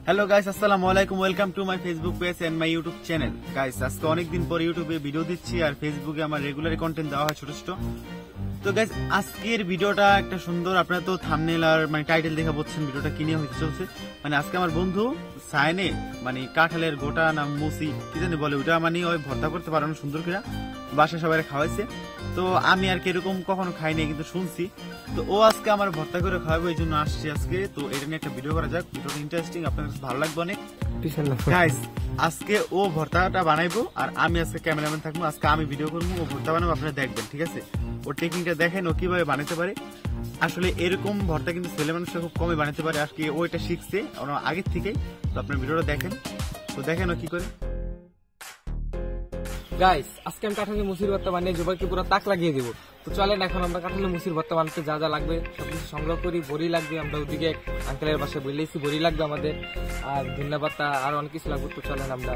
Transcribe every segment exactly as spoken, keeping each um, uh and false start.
Hello guys, আসসালামু আলাইকুম। Welcome to my Facebook page and my YouTube channel. Guys, আজকে অনেকদিন পর ইউটিউবে ভিডিও দিচ্ছি আর ফেসবুকে আমার রেগুলার কন্টেন্ট দেওয়া হয় ছোট ছোট। তো গাইস, আজকের ভিডিওটা একটা সুন্দর, আপনারা তো থাম্বনেল আর মানে টাইটেল দেখে বলছেন ভিডিওটা কি নিয়ে হইতে চলছে। মানে আজকে আমার বন্ধু সায়নে মানে কাঁঠালের গোটা না মুসি কি জানি বলে, ওটা মানে ওই ভর্তা করতে পারে না সুন্দর করে, বাসায় সবাই খাওয়াইছে। তো আমি আর কিরকম কখনো খাইনি, কিন্তু শুনছি। তো ও আজকে আমার ভর্তা করে খাওয়াবে, এই জন্য আসছি আজকে। তো এটা নিয়ে একটা ভিডিও করা যাক, ভিডিওটা ইন্টারেস্টিং, আপনার ভালো লাগবে অনেক। গাইস, আজকে ও ভর্তাটা বানাইবো আর আমি আজকে ক্যামেরাম্যান থাকবো। আজকে আমি ভিডিও করবো, ও ভর্তা বানাবো, আপনারা দেখবেন, ঠিক আছে? ওর টেকনিকটা দেখেন, ও কিভাবে বানাতে পারে। আসলে এরকম ভর্তা কিন্তু ছেলে মানুষরা খুব কমই বানাতে পারে, আজকে ও এটা শিখছে আগের থেকেই। তো আপনার ভিডিওটা দেখেন, তো দেখেন ও কি করে। গাইস, আজকে আমি কাঁঠালের মুসির ভর্তা বানিয়ে জুবাইরকে পুরো তাক লাগিয়ে দেবো। তো চলেন এখন আমরা কাঁঠালের মুসির ভর্তা বানাতে যা যা লাগবে সবকিছু সংগ্রহ করি। বড়ি লাগবে, আমরা ওদিকে আঙ্কেলের বাসায় বলেছি বড়ি লাগবে আমাদের, আর ধনিয়া পাতা আর অনেক কিছু লাগবে। তো চলেন আমরা।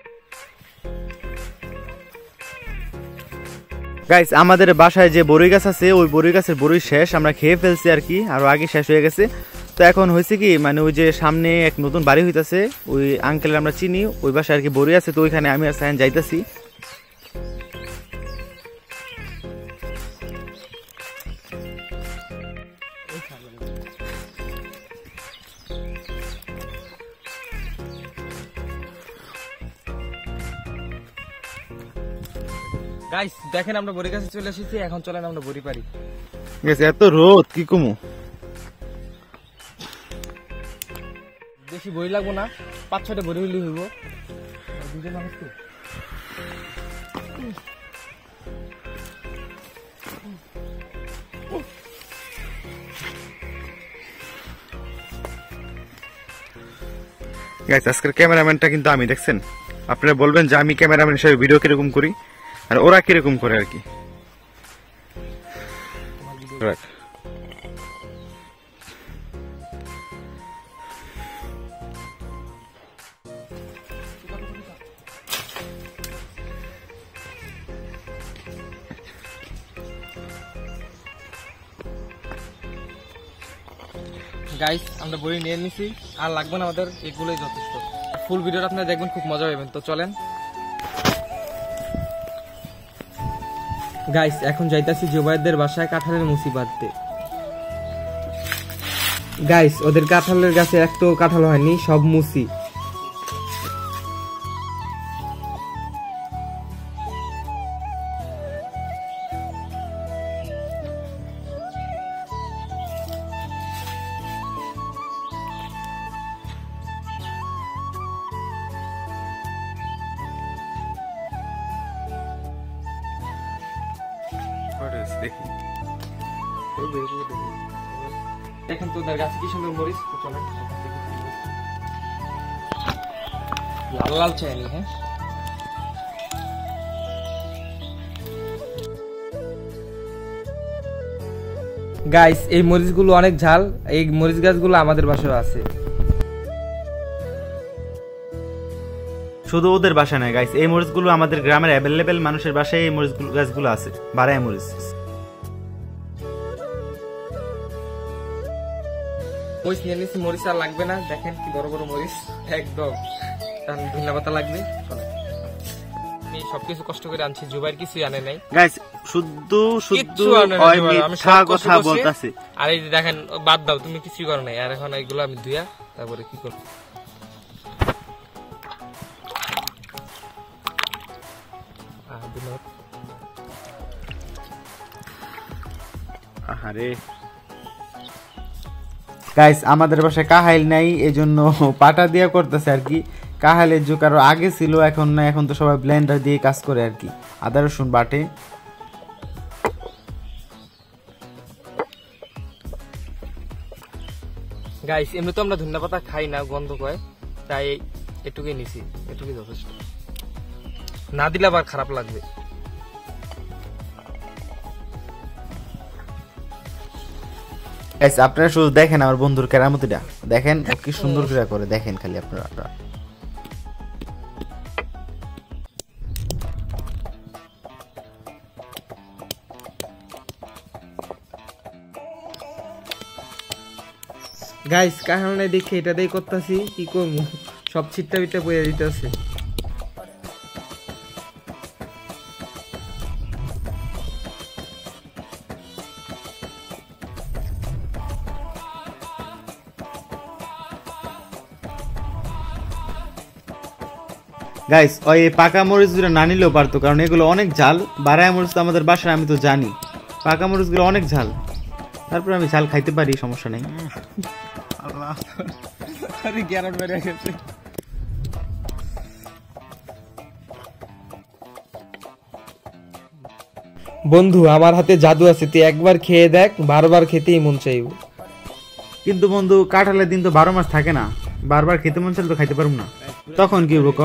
গাইস, আমাদের বাসায় যে বড়ই গাছ আছে, ওই বড়ই গাছের বড়ই শেষ, আমরা খেয়ে ফেলছি আর কি, আরো আগে শেষ হয়ে গেছে। তো এখন হয়েছে কি, মানে ওই যে সামনে এক নতুন বাড়ি হইতাছে, ওই আঙ্কেলের আমরা চিনি, ওই বাসায় আর কি বড়ই আছে। তো ওইখানে আমি আর সায়ন যাইতাছি। গাইস দেখেন, আমরা বড়ি গাছে চলে এসেছি, এখন চলেন আমরা বড়ি পারি। এত রোদ কি কমু, বেশি বড়ি লাগবো না, পাঁচ ছয়টা বড়ি হইলে হইব। গাইস, আজকের ক্যামেরাম্যানটা কিন্তু আমি, দেখছেন? আপনারা বলবেন যে আমি ক্যামেরাম্যান হিসেবে ভিডিও কিরকম করি আর ওরা কিরকম করে আর কি। গাইস, আমরা বড়ি নিয়ে নিছি, আর লাগবে না আমাদের, এগুলোই যথেষ্ট। ফুল ভিডিওটা আপনারা দেখবেন, খুব মজা পাবেন। তো চলেন গাইস, এখন যাইতাছি জুবাইরদের বাসায় কাঁঠালের মুসি বাঁধতে। গাইস, ওদের কাঁঠালের গাছে একটাও কাঁঠাল হয়নি, সব মুসি। দেখেন তো ওদের গাছে কি সুন্দর মরিচ। লাল লাল চাইনি। হ্যাঁ গাইস, এই মরিচগুলো অনেক ঝাল, এই মরিচ গাছগুলো আমাদের বাসায় আছে। শুধু ওদের বাসায় নয় গাইস, এই মরিচগুলো আমাদের গ্রামের অ্যাভেলেবেল মানুষের বাসায় এই মরিচ গাছগুলো আছে, বারাই মরিচ। মরিচ নিয়ে নিচ্ছি, মরিচ আর লাগবে না, দেখেন কি বড় বড় মরিচ একদম। ধনিয়া পাতা লাগবে। আমি সবকিছু কষ্ট করে আনছি, জুবাইর কিছু আনে নাই গাইস, শুধু শুধু মিথ্যা কথা বলতাছে। আর এই দেখেন, বাদ দাও, তুমি কিছু করো নাই। আর এখন এইগুলো আমি ধুইয়া তারপরে কি করব। আরে গাইস, আমাদের বাসায় কাহাইল নাই, এজন্য পাটা দিয়ে করতেছে আর কি। কাহাইলের যুগ আরো আগে ছিল, এখন না, এখন তো সবাই ব্লেন্ডার দিয়ে কাজ করে আর কি, আদা রসুন বাটে। গাইস, এমনি তো আমরা ধনিয়া পাতা খাই না, গন্ধ পায়, তাই এটুকুই নিছি, এটুকুই যথেষ্ট। না দিলে আবার খারাপ লাগবে। আপনারা শুধু দেখেন আমার বন্ধুর কেরামতিটা, দেখেন কি সুন্দর করে, দেখেন খালি আপনারা। গাইস কারণে দেখে এটা দিয়ে করতেছি কি করবো সব ছিটটা বিটটা বইয়ে দিতেছে গাইস ওই পাকা মরিচ গুলো না নিলেও পারতো, কারণ এগুলো অনেক ঝাল। বারায়া মরিচ তো আমাদের বাসায় আমি তো জানি, পাকা মরিচ গুলো অনেক ঝাল। তারপর আমি ঝাল খাইতে পারি, সমস্যা নেই। বন্ধু আমার হাতে জাদু আছে, তুই একবার খেয়ে দেখ, বারবার খেতেই মন চাইব। কিন্তু বন্ধু কাঁঠালের দিন তো বারো মাস থাকে না, বারবার খেতে মন চাইলে তো খাইতে পারবো না, তখন কি হবো ক?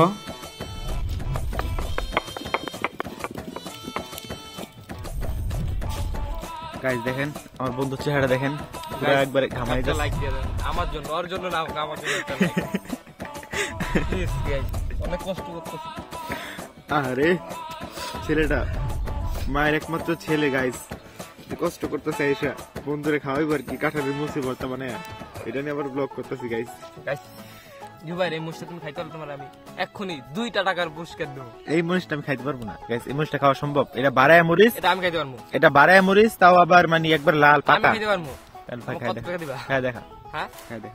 গাইস দেখেন আমার বন্ধু চেহারা দেখেন, পুরো একবারে ঘামাই যাচ্ছে। লাইক দিয়ে দেন আমার জন্য, ওর জন্য না, আমার জন্য একটা লাইক প্লিজ গাইস, অনেক কষ্ট করতেছি। আরে ছেলেটা মায়ের একমাত্র ছেলে গাইস, কষ্ট করতেছে এসে বন্ধুরে খাওয়াইবার কি কাঁঠালের মুসি ভর্তা মানে, এটা নিয়ে আবার ব্লগ করতেছি গাইস। গাইস জুবাইর এই মুসটা তুমি খাইতে পারো, তোমার আমি এক্ষুনি দুইটা টাকার পুরস্কার দেবো। এই মরিচটা আমি খাইতে পারবো না গাইস, এই মরিচটা খাওয়া সম্ভব? এটা বারায়া মরিচ, এটা আমি খাইতে পারবো। এটা বারায়া মরিচ, তাও আবার মানে একবার লাল আমি পাকা। খাইতে পারবো। কত টাকা দিবা? খাই দেখা, হ্যাঁ খাই দেখা।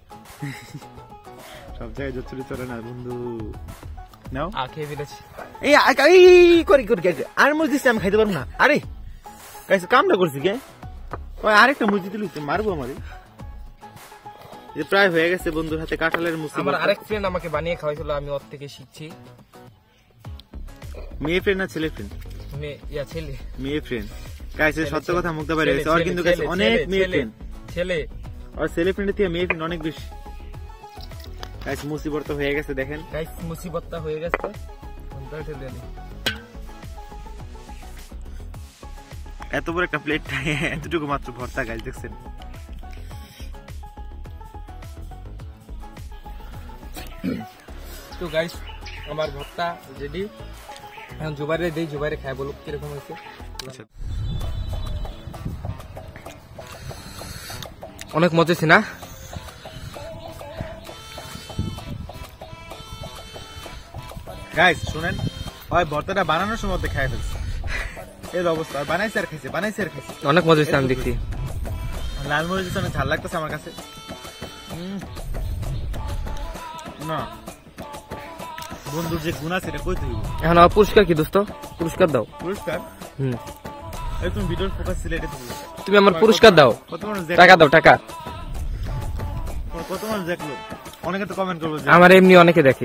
সব জায়গায় জচ্চুরি চলে না বন্ধু, নাও আ খেয়ে দিয়েছি। এই এই করি করি গাইস, আর মরিচ দিছি আমি খাইতে পারবো না। আরে গাইস কামটা করছি কে? ওই আরেকটা মরিচ দিলি মারবো আমারে। যে প্রায় হয়ে গেছে বন্ধুর হাতে কাঁঠালের মুসি। আমার আরেক ফ্রেন্ড আমাকে বানিয়ে খাওয়াইছিল, আমি ওর থেকে শিখছি। মেয়ে ফ্রেন্ড না ছেলে ফ্রেন্ড? মেয়ে ইয়া ছেলে, মেয়ে ফ্রেন্ড। গাইস সত্য কথা মুখটা বাইরে গেছে, আর কিন্তু গাইস অনেক মেয়ে ফ্রেন্ড, ছেলে আর ছেলে ফ্রেন্ডের থেকে মেয়ে ফ্রেন্ড অনেক বেশি। গাইস মুসিবত হয়ে গেছে দেখেন, গাইস মুসিবতটা হয়ে গেছে। এত বড় একটা প্লেট এতটুকু মাত্র ভর্তা গাইস দেখছেন। তো গাইস আমার ভর্তা রেডি, এখন জুবাইরে দেই, জুবাইরে খায় বলুক কিরকম হয়েছে। অনেক মজা ছিল না? গাইস শুনেন, ওই ভর্তাটা বানানোর সময় খায় ফেলছে, এর অবস্থা। বানাইছে আর খাইছে, বানাইছে আর খাইছে, অনেক মজা হয়েছে। আমি দেখছি লাল মরিচ অনেক ঝাল লাগতেছে আমার কাছে। না বন্ধুর যে গুণ আছে এটা কই তুই? এখন আমার পুরস্কার কি দোস্ত? পুরস্কার দাও। পুরস্কার? হুম এই তুমি ভিডিওর ফোকাস ছিল এটা তুমি। তুমি আমার পুরস্কার দাও, কত মানুষ টাকা দাও, টাকা। কত মানুষ দেখলো? অনেকে তো কমেন্ট করবে যে আমার এমনি অনেকে দেখে।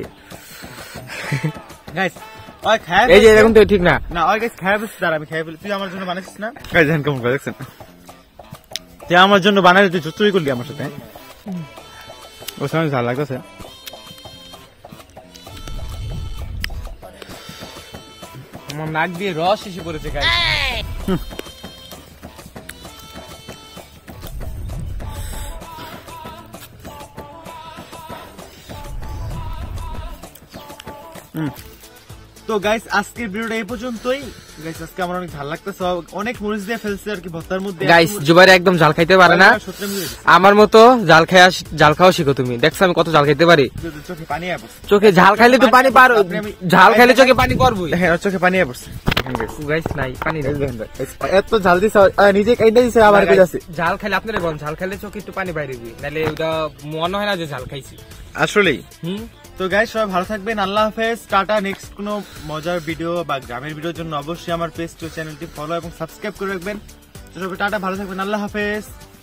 গাইস ওই খায় এই যে এরকম তো ঠিক না। না ওই গাইস খায় বসে দাঁড়া, আমি খাই ফেলি। তুই আমার জন্য বানাইছিস না? গাইস জান কেমন করে দেখছেন? তুই আমার জন্য বানাইলি, তুই চুরি করলি আমার সাথে। ও সময় ঝাল লাগতেছে। আমার নাক দিয়ে রস এসে পড়েছে গাইস। তো গাইস আজকের ভিডিওটা এই পর্যন্তই। গাইস আজকে আমার অনেক ঝাল লাগতেছে, অনেক মরিচ দিয়ে ফেলছে আর কি ভর্তার মধ্যে। গাইস জুবাইর একদম ঝাল খাইতে পারে না, আমার মতো জাল খাওয়া জাল খাওয়া শিখো তুমি। দেখছো আমি কত জাল খাইতে পারি? চোখে পানি আসে, চোখে ঝাল খাইলে তো পানি পারো, ঝাল খাইলে চোখে পানি পড়বই। হ্যাঁ চোখে পানি আসে গাইস নাই পানি নেই। এত ঝাল দিছে, নিজে কাইন্দা দিছে আবার কই যাচ্ছে। ঝাল খাইলে আপনারা বল, ঝাল খাইলে চোখে একটু পানি বাইরে দিই, নালে ওটা মনে হয় না যে ঝাল খাইছি আসলেই। হুম তো গাইস সবাই ভালো থাকবেন, আল্লাহ হাফেজ, টাটা। নেক্সট কোনো মজার ভিডিও বা গ্রামের ভিডিওর জন্য অবশ্যই আমার পেজ চ্যানেলটি ফলো এবং সাবস্ক্রাইব করে রাখবেন। তো সবাই টাটা, ভালো থাকবেন, আল্লাহ হাফেজ।